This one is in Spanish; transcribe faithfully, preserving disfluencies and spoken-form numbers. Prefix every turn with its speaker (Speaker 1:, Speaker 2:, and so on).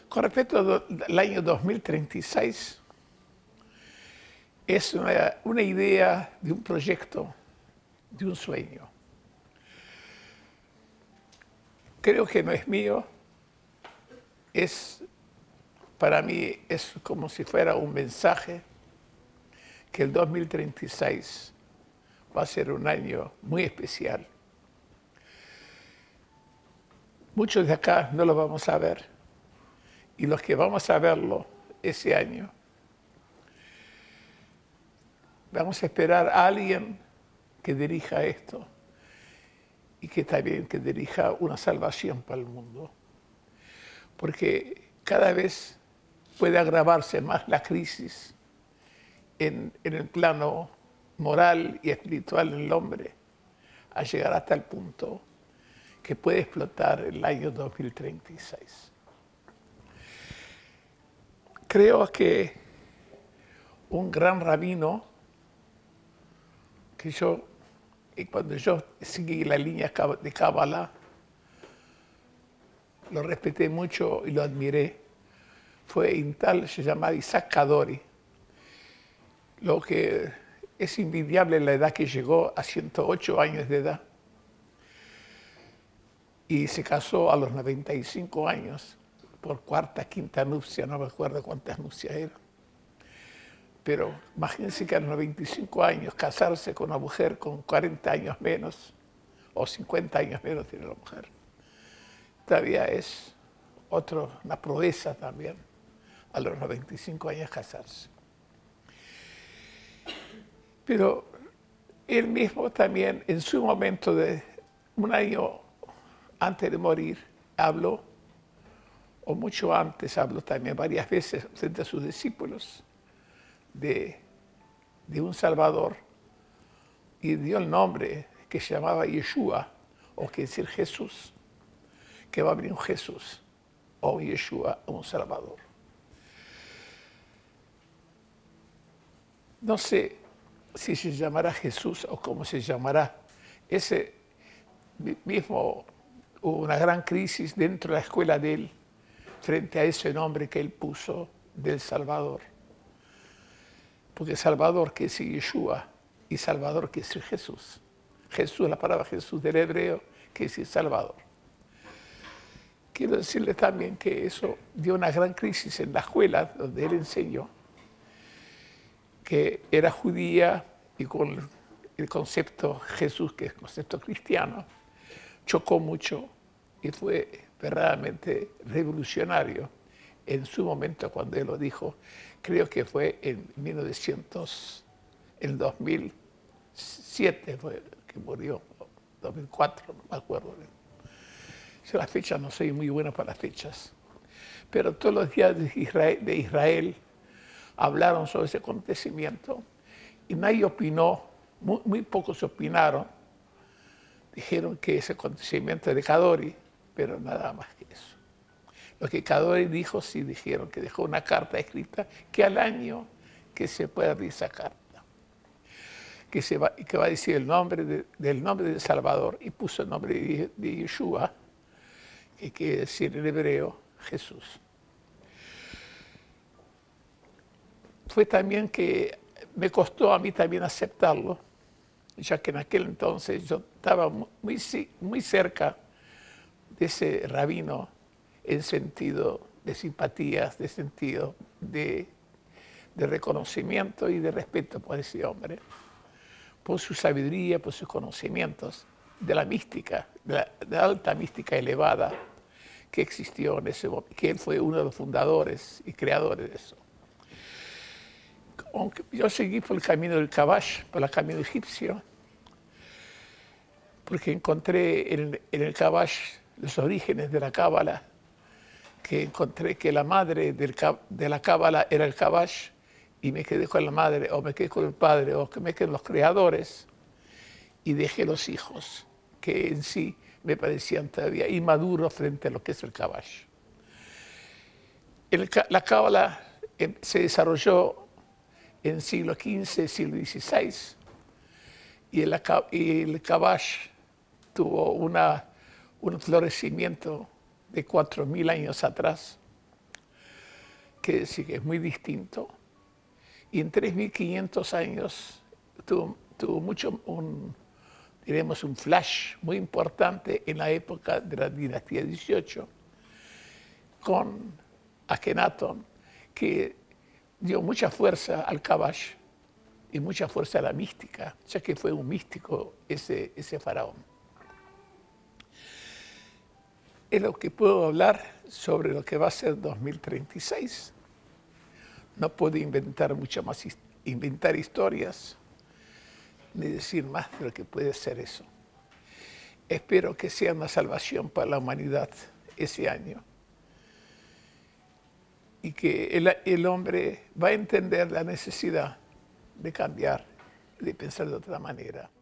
Speaker 1: Con respecto al año dos mil treinta y seis, es una, una idea de un proyecto, de un sueño. Creo que no es mío, es, para mí es como si fuera un mensaje que el dos mil treinta y seis va a ser un año muy especial. Muchos de acá no lo vamos a ver, y los que vamos a verlo ese año, vamos a esperar a alguien que dirija esto y que también que dirija una salvación para el mundo. Porque cada vez puede agravarse más la crisis en, en el plano moral y espiritual del hombre, a llegar hasta el punto que puede explotar el año dos mil treinta y seis. Creo que un gran rabino, que yo, y cuando yo seguí la línea de Kabbalah, lo respeté mucho y lo admiré, fue un tal, se llamaba Isaac Kadori, lo que es envidiable la edad que llegó a ciento ocho años de edad, y se casó a los noventa y cinco años, por cuarta, quinta nupcia, no me acuerdo cuántas nupcias eran. Pero imagínense que a los noventa y cinco años casarse con una mujer con cuarenta años menos, o cincuenta años menos tiene la mujer, todavía es otro, una proeza también, a los noventa y cinco años casarse. Pero él mismo también, en su momento de un año antes de morir, habló, o mucho antes habló también varias veces frente a sus discípulos, de, de un Salvador, y dio el nombre que se llamaba Yeshua, o que decir Jesús, que va a venir un Jesús, o Yeshua, un Salvador. No sé si se llamará Jesús o cómo se llamará. Ese mismo hubo una gran crisis dentro de la escuela de él frente a ese nombre que él puso del Salvador. Porque Salvador quiere decir Yeshua y Salvador quiere decir Jesús. Jesús, la palabra Jesús del hebreo, quiere decir Salvador. Quiero decirle también que eso dio una gran crisis en la escuela donde él enseñó, que era judía y con el concepto Jesús, que es el concepto cristiano, chocó mucho y fue verdaderamente revolucionario en su momento cuando él lo dijo. Creo que fue en mil novecientos, en dos mil siete fue que murió, dos mil cuatro, no me acuerdo. Yo las fechas no soy muy bueno para las fechas, pero todos los días de Israel, de Israel hablaron sobre ese acontecimiento y nadie opinó, muy, muy pocos opinaron. Dijeron que ese acontecimiento es de Kadori, pero nada más que eso. Lo que Kadori dijo, sí dijeron que dejó una carta escrita que al año que se pueda abrir esa carta, que, se va, que va a decir el nombre de, del nombre de Salvador, y puso el nombre de, de Yeshua, que quiere decir en hebreo Jesús. Fue también que me costó a mí también aceptarlo, ya que en aquel entonces yo estaba muy, muy cerca de ese rabino en sentido de simpatías, de sentido de, de reconocimiento y de respeto por ese hombre, por su sabiduría, por sus conocimientos de la mística, de la, de la alta mística elevada que existió en ese momento, que él fue uno de los fundadores y creadores de eso. Aunque yo seguí por el camino del Kabash, por el camino egipcio, porque encontré en, en el Kabash los orígenes de la Cábala, que encontré que la madre del, de la Cábala era el Kabash, y me quedé con la madre, o me quedé con el padre, o que me quedé con los creadores, y dejé los hijos, que en sí me parecían todavía inmaduros frente a lo que es el Kabash. El, la Cábala se desarrolló en siglo quince, siglo dieciséis, y el, y el Kabash tuvo una, un florecimiento de cuatro mil años atrás, que decir que es muy distinto. Y en tres mil quinientos años tuvo, tuvo mucho, un, diremos, un flash muy importante en la época de la dinastía dieciocho, con Akenatón, que dio mucha fuerza al Kabash y mucha fuerza a la mística, ya que fue un místico ese, ese faraón. Es lo que puedo hablar sobre lo que va a ser dos mil treinta y seis. No puedo inventar mucho más, inventar historias, ni decir más de lo que puede ser eso. Espero que sea una salvación para la humanidad ese año y que el, el hombre va a entender la necesidad de cambiar, de pensar de otra manera.